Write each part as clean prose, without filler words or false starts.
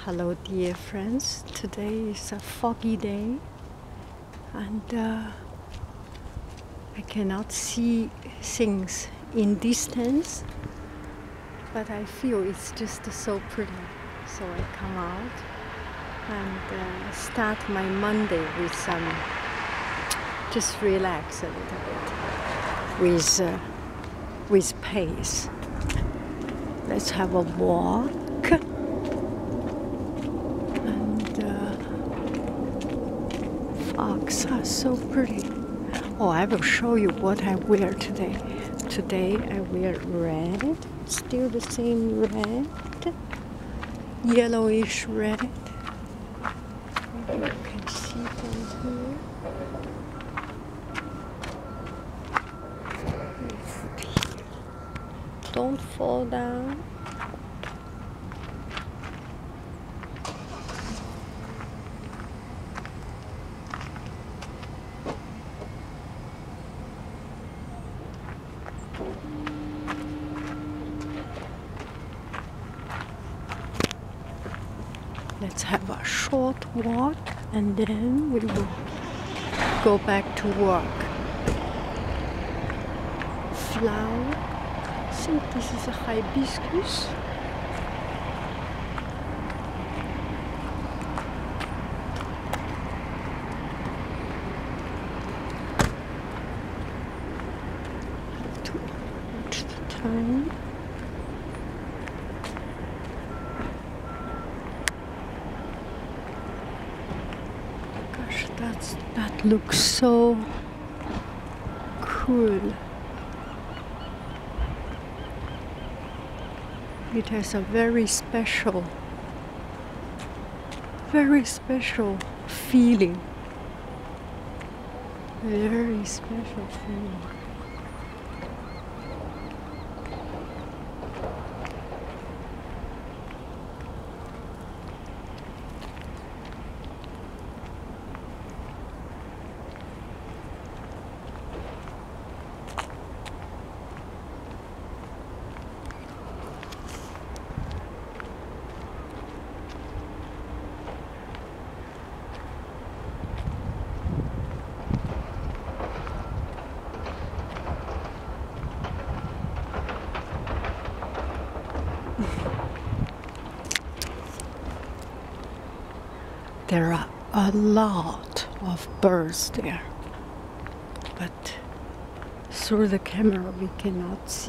Hello, dear friends. Today is a foggy day, and I cannot see things in distance, but I feel it's just so pretty. So I come out and start my Monday with some, just relax a little bit with pace. Let's have a walk. Fogs are so pretty. Oh, I will show you what I wear today. Today I wear red, still the same red, yellowish red. Maybe you can see from here. Don't fall down. Let's have a short walk and then we will go back to work. Flower. I think this is a hibiscus. Have to watch the time. That looks so cool. It has a very special feeling. Very special feeling. There are a lot of birds there, but through the camera we cannot see.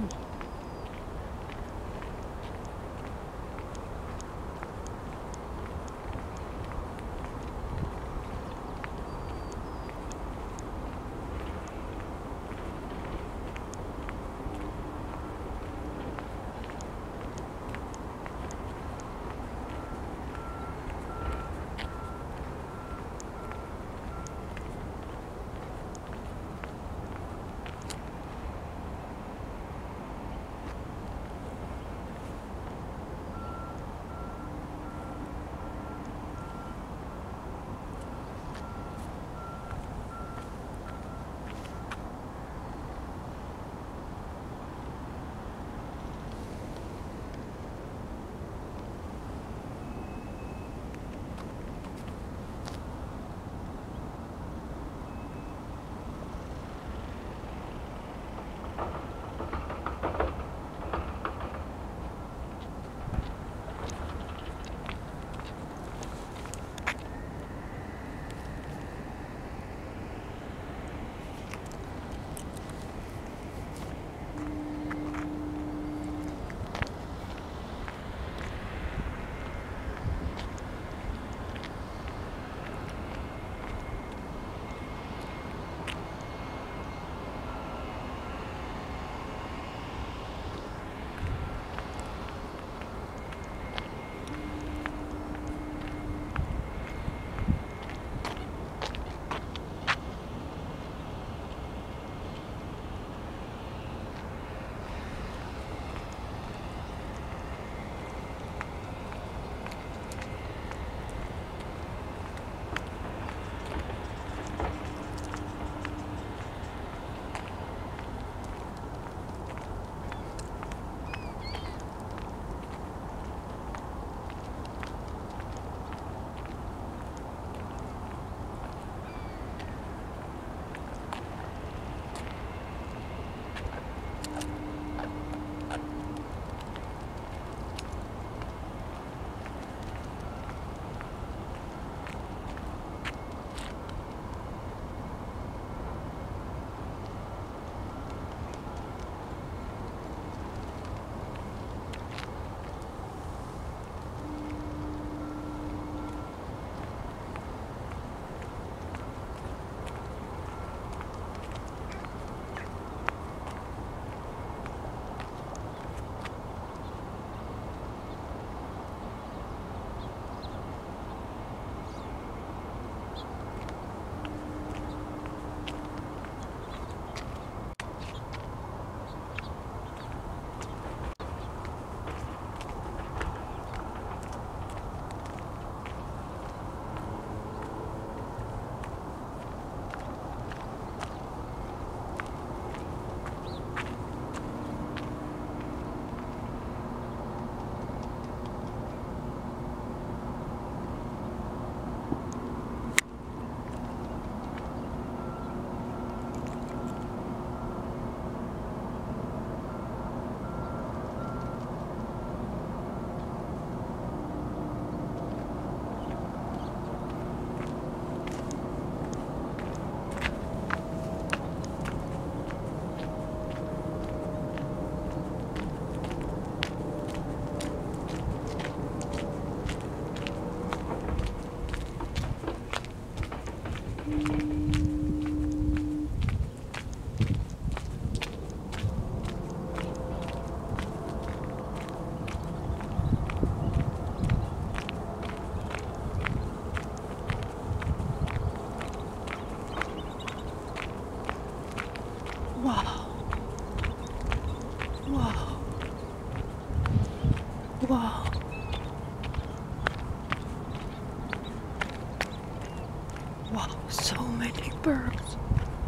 So many birds.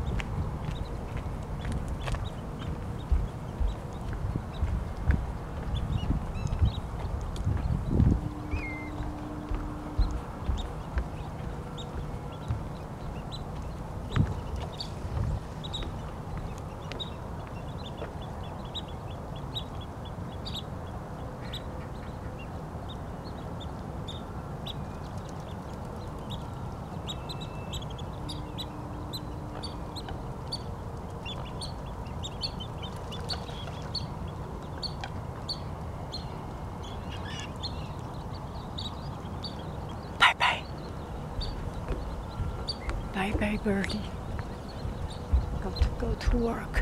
Bye bye, birdie. Got to go to work.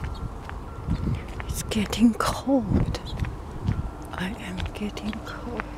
It's getting cold. I am getting cold.